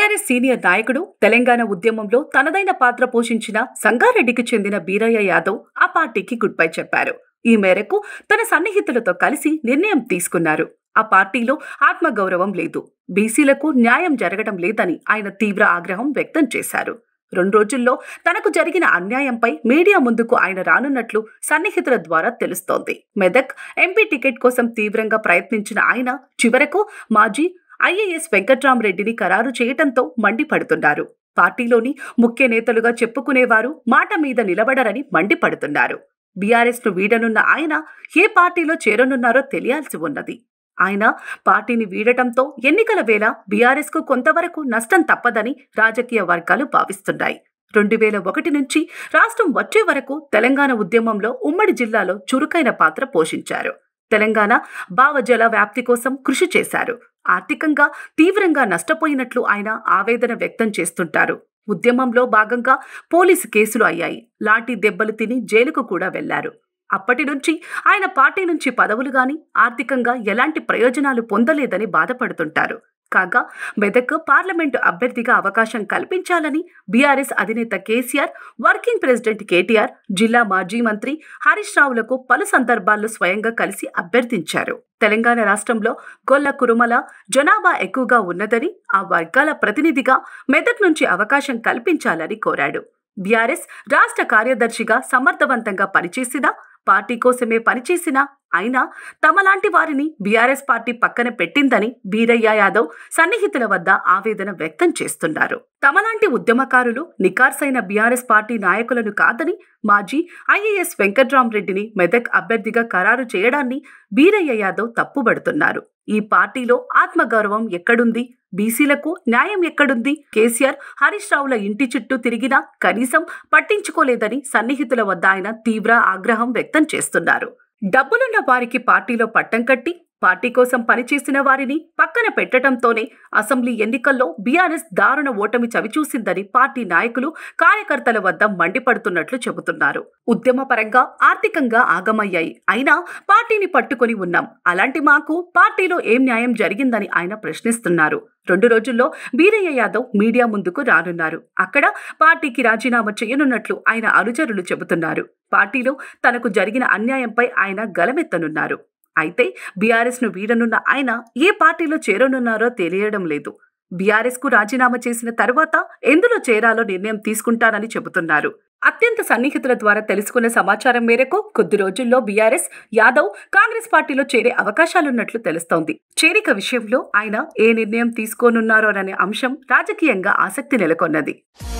BRS senior నాయకుడు, తెలంగాణ ఉద్యమంలో తనదైన పాత్ర పోషించిన సంగారెడ్డికి చెందిన బీరయ్య యాదవ్ ఆ పార్టీకి గుడ్ బై చెప్పారు. ఈ మేరకు తన సన్నిహితులతో కలిసి నిర్ణయం తీసుకున్నారు. ఆ పార్టీలో ఆత్మగౌరవం లేదు, బీసీలకు న్యాయం జరగడం లేదని ఆయన తీవ్ర ఆగ్రహం వ్యక్తం చేశారు. 2 రోజుల్లో తనకు జరిగిన అన్యాయంపై మీడియా ముందుకు ఆయన రానున్నట్లు సన్నిహితుల ద్వారా తెలుస్తోంది. మెదక్ ఎంపీ టికెట్ కోసం తీవ్రంగా ప్రయత్నించిన ఆయన చివరకు మాజీ ఐఏఎస్ వెంకట్రామరెడ్డిని ఖరారు చేయటంతో మండిపడుతున్నారు. పార్టీలోని ముఖ్య నేతలుగా చెప్పుకునేవారు మాట మీద నిలబడరని మండిపడుతున్నారు. బీఆర్ఎస్ ను వీడనున్న ఆయన ఏ పార్టీలో చేరనున్నారో తెలియాల్సి ఉన్నది. ఆయన పార్టీని వీడటంతో ఎన్నికల వేళ బీఆర్ఎస్ కు కొంతవరకు నష్టం తప్పదని రాజకీయ వర్గాలు భావిస్తున్నాయి. 2001 నుంచి రాష్ట్రం వచ్చే వరకు తెలంగాణ ఉద్యమంలో ఉమ్మడి జిల్లాలో చురుకైన పాత్ర పోషించారు. తెలంగాణ భావజల వ్యాప్తి కోసం కృషి చేశారు. ఆర్థికంగా తీవ్రంగా నష్టపోయినట్లు ఆయన ఆవేదన వ్యక్తం చేస్తుంటారు. ఉద్యమంలో భాగంగా పోలీసు కేసులు అయ్యాయి. లాఠీ దెబ్బలు తిని జైలుకు కూడా వెళ్లారు. అప్పటి నుంచి ఆయన పార్టీ నుంచి పదవులు గాని ఆర్థికంగా ఎలాంటి ప్రయోజనాలు పొందలేదని బాధపడుతుంటారు. కాగా మెదక్ పార్లమెంటు అభ్యర్థిగా అవకాశం కల్పించాలని బీఆర్ఎస్ అధినేత కేసీఆర్, వర్కింగ్ ప్రెసిడెంట్ కేటీఆర్, జిల్లా మాజీ మంత్రి హరీష్ రావులకు పలు సందర్భాల్లో స్వయంగా కలిసి అభ్యర్థించారు. తెలంగాణ రాష్ట్రంలో గొల్ల కురుమల జనాభా ఎక్కువగా ఉన్నదని, ఆ వర్గాల ప్రతినిధిగా మెదక్ నుంచి అవకాశం కల్పించాలని కోరాడు. బీఆర్ఎస్ రాష్ట్ర కార్యదర్శిగా సమర్థవంతంగా పనిచేసినా, పార్టీ కోసమే పనిచేసినా అయినా తమలాంటి వారిని బీఆర్ఎస్ పార్టీ పక్కన పెట్టిందని బీరయ్య యాదవ్ సన్నిహితుల వద్ద ఆవేదన వ్యక్తం చేస్తున్నారు. తమలాంటి ఉద్యమకారులు నికార్సైన బీఆర్ఎస్ పార్టీ నాయకులను కాదని మాజీ ఐఏఎస్ వెంకట్రామరెడ్డిని మెదక్ అభ్యర్థిగా ఖరారు చేయడాన్ని బీరయ్య యాదవ్ తప్పుబడుతున్నారు. ఈ పార్టీలో ఆత్మగౌరవం ఎక్కడుంది? బీసీలకు న్యాయం ఎక్కడుంది? కేసీఆర్, హరీష్ రావుల ఇంటి చుట్టూ తిరిగినా కనీసం పట్టించుకోలేదని సన్నిహితుల వద్ద ఆయన తీవ్ర ఆగ్రహం వ్యక్తం చేస్తున్నారు. డబ్బులున్న వారికి పార్టీలో పట్టం కట్టి పార్టీ కోసం పనిచేసిన వారిని పక్కన పెట్టడంతోనే అసెంబ్లీ ఎన్నికల్లో బీఆర్ఎస్ దారుణ ఓటమి చవిచూసిందని పార్టీ నాయకులు, కార్యకర్తల వద్ద మండిపడుతున్నట్లు చెబుతున్నారు. ఉద్యమ పరంగా ఆర్థికంగా ఆగమయ్యాయి, అయినా పార్టీని పట్టుకొని ఉన్నాం. అలాంటి మాకు పార్టీలో ఏం న్యాయం జరిగిందని ఆయన ప్రశ్నిస్తున్నారు. 2 రోజుల్లో బీరయ్య యాదవ్ మీడియా ముందుకు రానున్నారు. అక్కడ పార్టీకి రాజీనామా చేయనున్నట్లు ఆయన అనుచరులు చెబుతున్నారు. పార్టీలో తనకు జరిగిన అన్యాయంపై ఆయన గలమెత్తనున్నారు. అయితే బీఆర్ఎస్ ను వీడనున్న ఆయన ఏ పార్టీలో చేరనున్నారో తెలియడం లేదు. బీఆర్ఎస్ కు రాజీనామా చేసిన తర్వాత ఎందులో చేరాలో నిర్ణయం తీసుకుంటానని చెబుతున్నారు. అత్యంత సన్నిహితుల ద్వారా తెలుసుకున్న సమాచారం మేరకు కొద్ది రోజుల్లో బీఆర్ఎస్ యాదవ్ కాంగ్రెస్ పార్టీలో చేరే అవకాశాలున్నట్లు తెలుస్తోంది. చేరిక విషయంలో ఆయన ఏ నిర్ణయం తీసుకోనున్నారోననే అంశం రాజకీయంగా ఆసక్తి నెలకొన్నది.